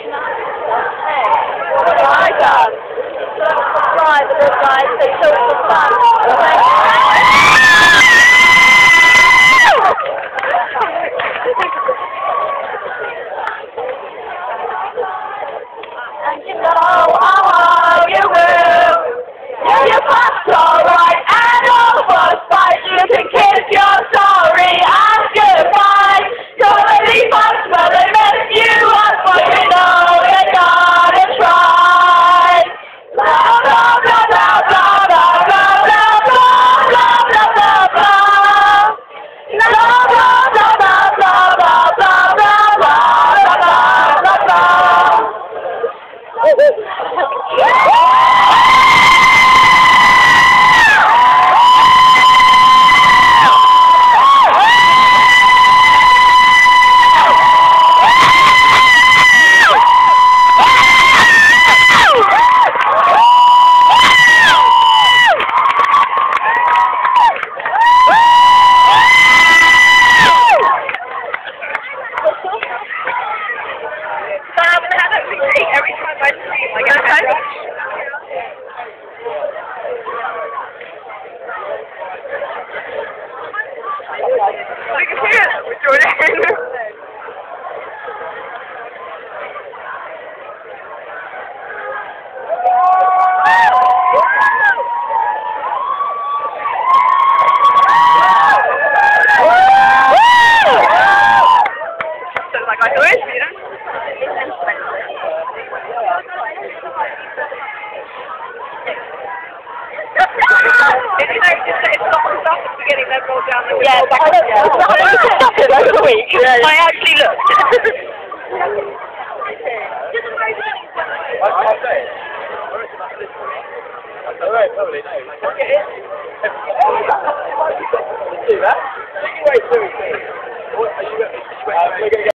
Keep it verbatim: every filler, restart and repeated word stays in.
What have I done? Right, the good guys, they show us the fun. And you know, oh, you will. Yeah, you passed alright, and all was fine. You can kiss your sorry and goodbye. Don't really much, but they mess you up, but you know you gotta try. Blah, blah, blah, blah, blah, blah, blah, blah, blah, blah, blah, blah, blah. Blah, blah, blah, blah, blah, blah, blah, blah, blah, blah, blah, blah. Every time I scream, like every time. We can hear it with Jordan. Like I always, you know. It's, you know, it's, it's not the stuff at the beginning, then roll down the yeah, but I don't know. I don't stop it over the week. Yeah. I actually looked. I'll say it. Alright, probably, no. Look at it. Do that. Wait, do it. What are you, are you, are you,